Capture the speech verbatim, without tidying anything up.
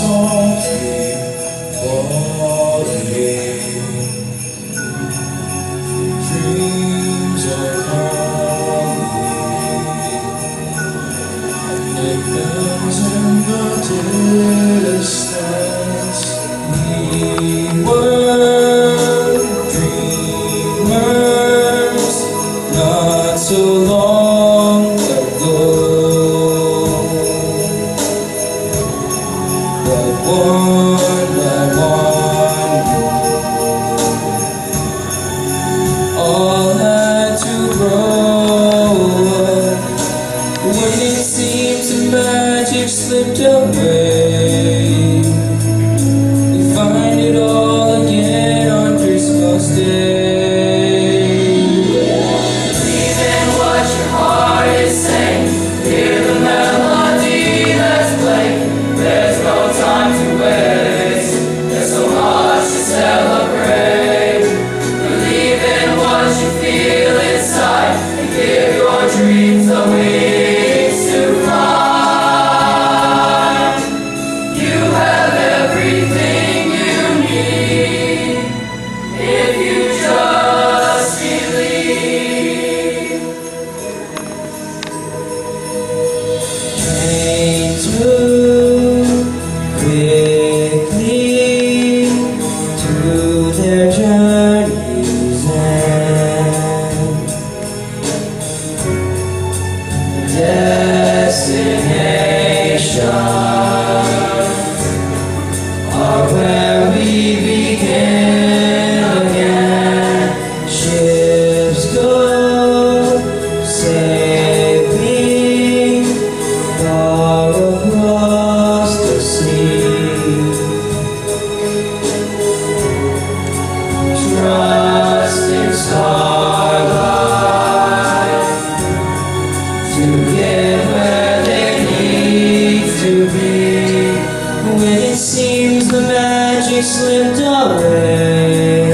softly falling. Dreams are calling. It ends in the distance. We were dreamers not so long ago. But one by one, all had to grow. When it seems the magic slipped away, we find it all again on Christmas Day. Believe in what your heart is saying. Hear the melody that's playing. There's no time to waste. There's so much to celebrate. Believe in what you feel inside and give your dreams the wings to fly. You have everything you need if you just believe. Trains move quickly to their journey's end. Destinations are where we begin again. Ships go sailing far across the sea. Trust in starlight to get where they need to be. When it seems the magic slipped away,